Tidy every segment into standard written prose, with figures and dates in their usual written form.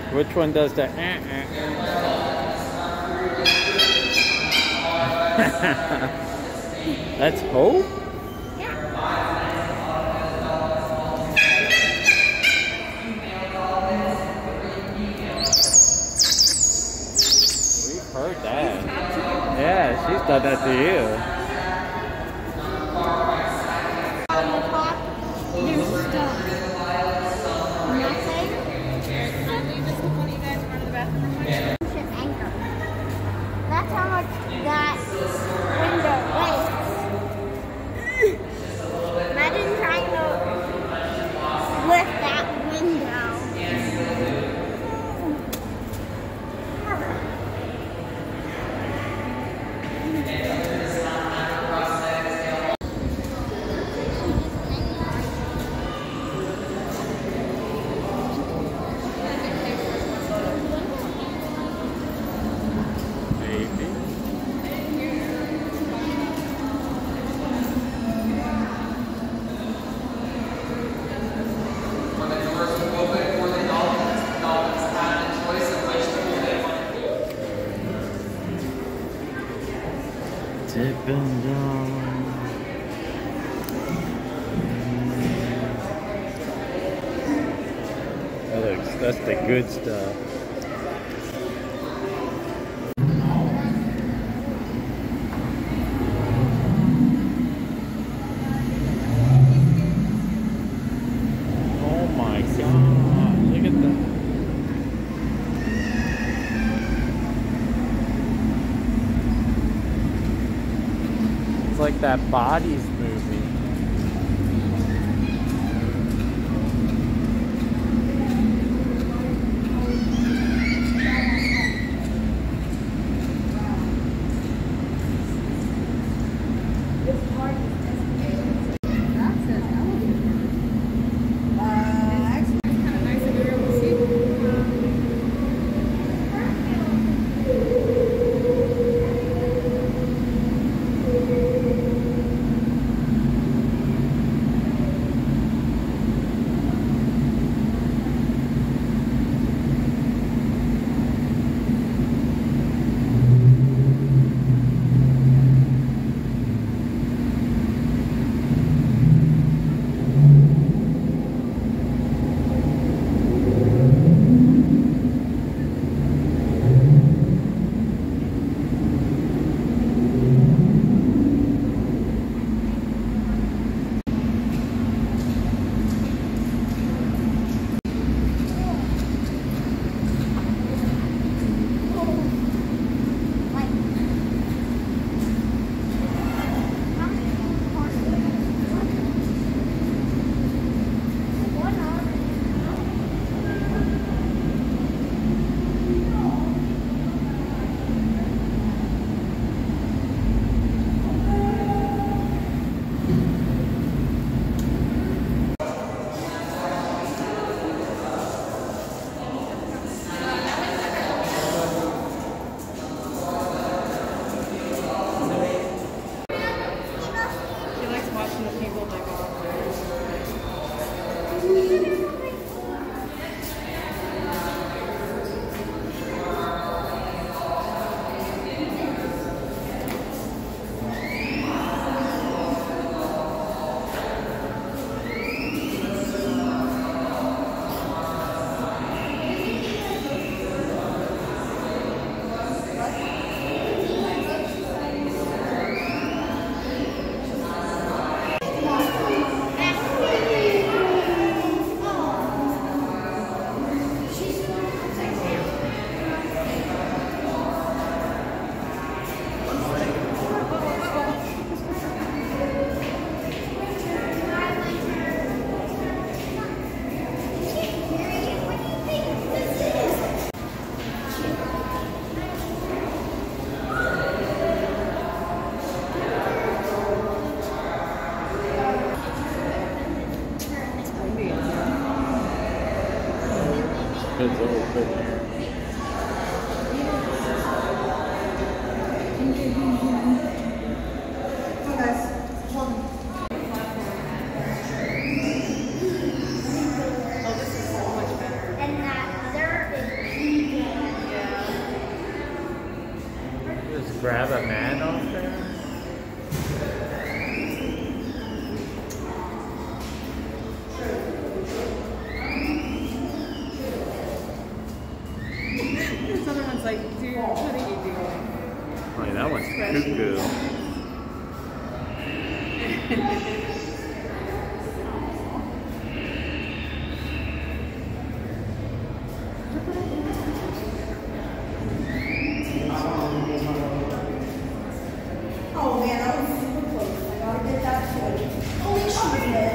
Which one does the That's Hope? We've heard that. Yeah, she's done that to you. That's how much that window weighs. Imagine trying to lift that window. Tipping down. That's the good stuff. Oh my God, look at that. It's like that body's moving. It's all good. And that other is Like, that one's cuckoo. Oh man, that was super close. I gotta get that too. Holy shit.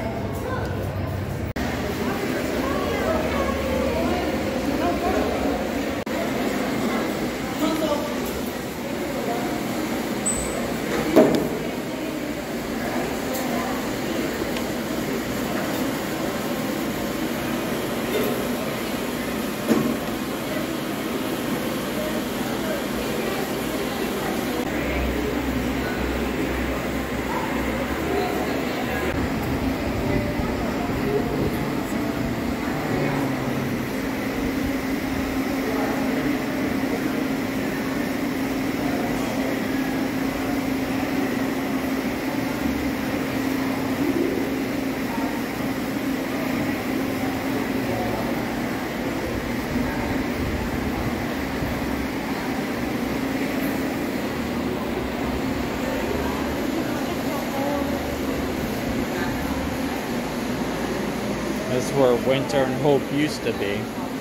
This is where Winter and Hope used to be.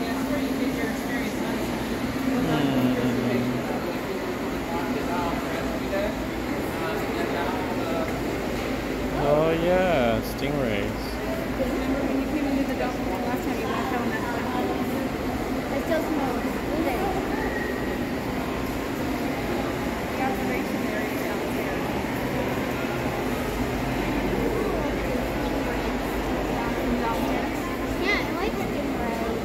Oh yeah, stingrays. Remember when you came into the dog last time you walked on that one? I still smell it. The observation area down there. Yeah, I like stingrays.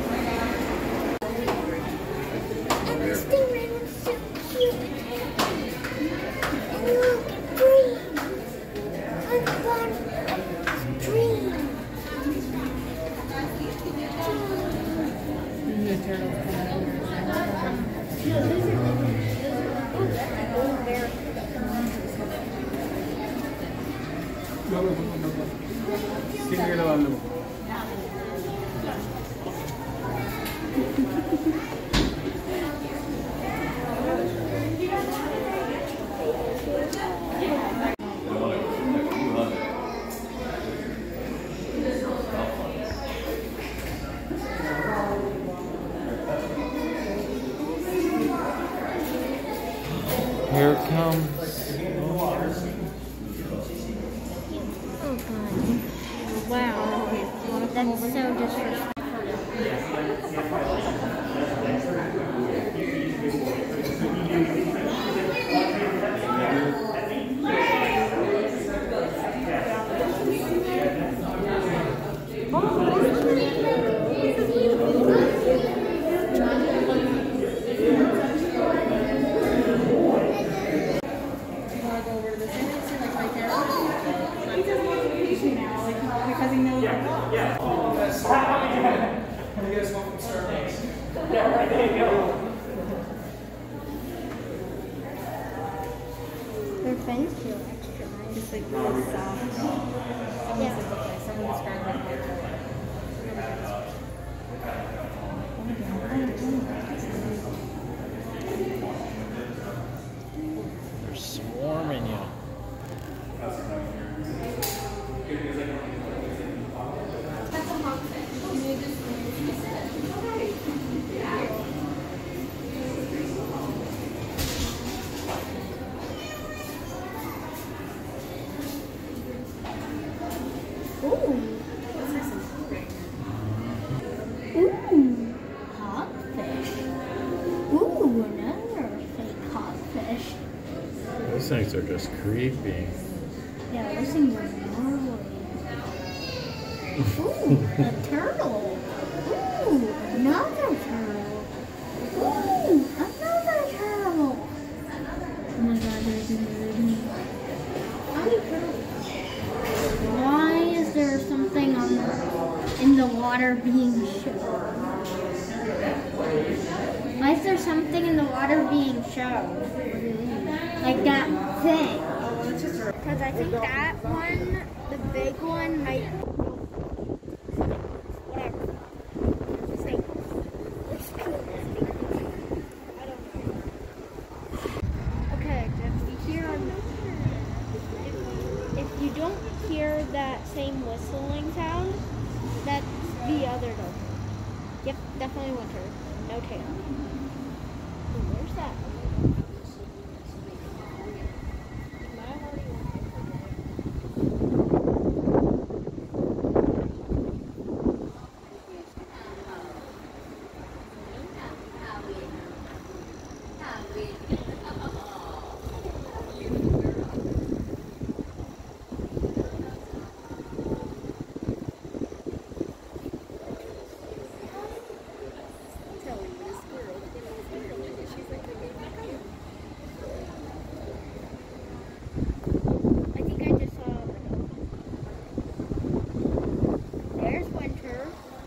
And the stingray was so cute. And look, green. I'm gone. Green. The turtles come over. Here it comes. Wow. That's so disrespectful. Because he knows. Their fins feel extra nice. Just like really soft. Someone described it like They're swarming you. Hogfish. Ooh, another fake hogfish. Those things are just creepy. Yeah, those things are gnarly. Ooh, a turtle. Ooh, another turtle. Ooh, another turtle. Oh my god, there's another one. How many turtles? Why is there something in the water being shown? Why is there something in the water being shown? Like that thing. Because I think that one, the big one, might. Whatever. Just like. I don't know. whistling sound. That's the other dolphin. Yep, definitely winter. No tail. Ooh, where's that? I think I just saw a dolphin. There's winter.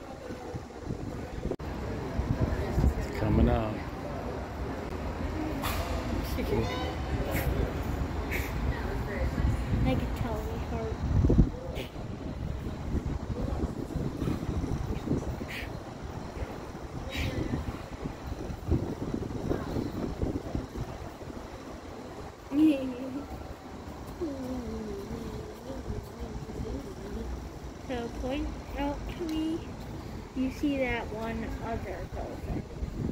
It's coming up. I could tell me heart. So point out to me, you see that one other dolphin.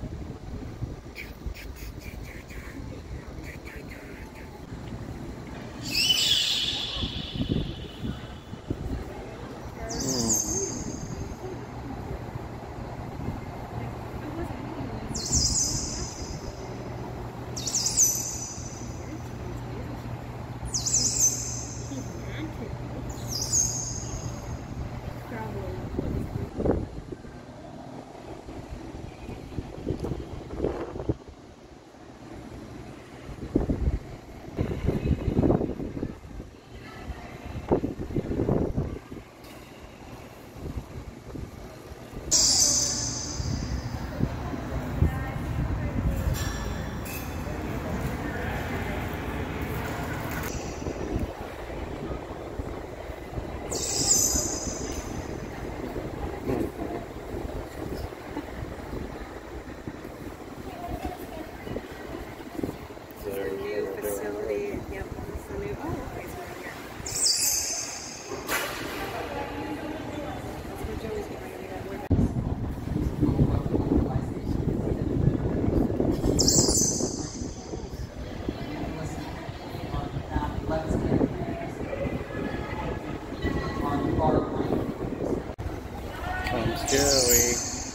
Comes Joey.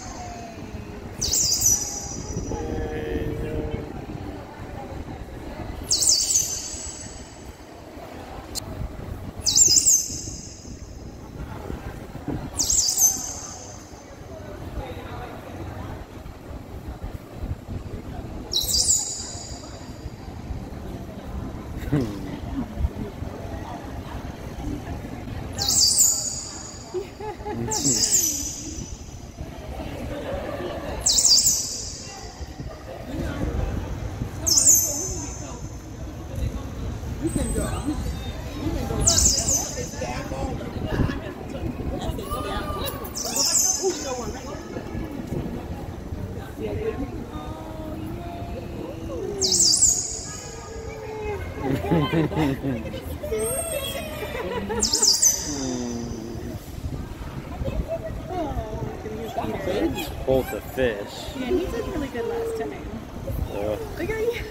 Hold the fish. Yeah, he did really good last time. Look at you.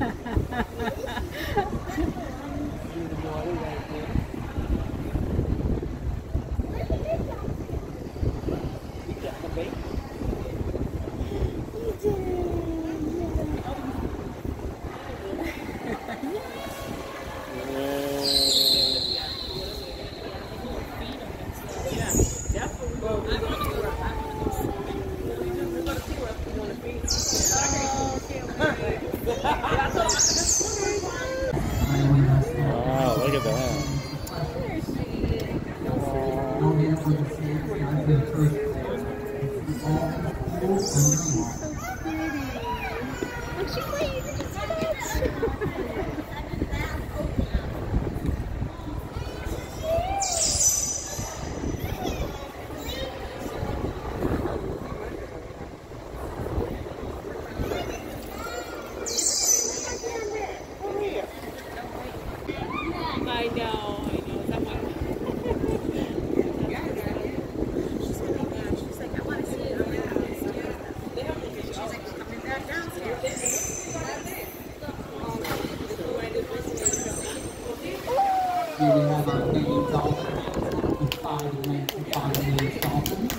Wow, look at that. I know. Someone. finally softened.